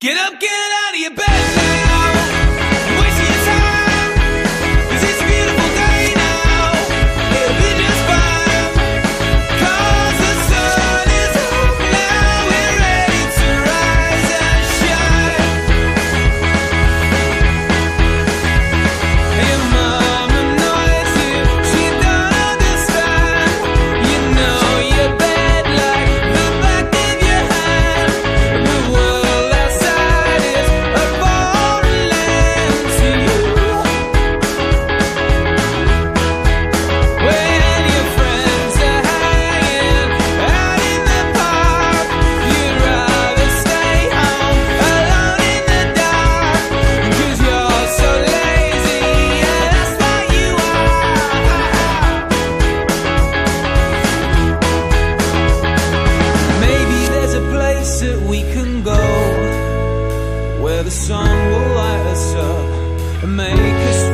Get up, get out of your bed now. You're wasting your time. 'Cause it's a beautiful day now. It'll be just fine. 'Cause the sun is up now. We're ready to rise and shine. And your mama knows you. She don't understand. You know your bed like the back of your hand. The world outside is a foreign land to you. When your friends are hanging out in the park, you'd rather stay home alone in the dark. 'Cause you're so lazy, yeah, that's what you are. Maybe there's a place that we can go where the sun will light us up and make us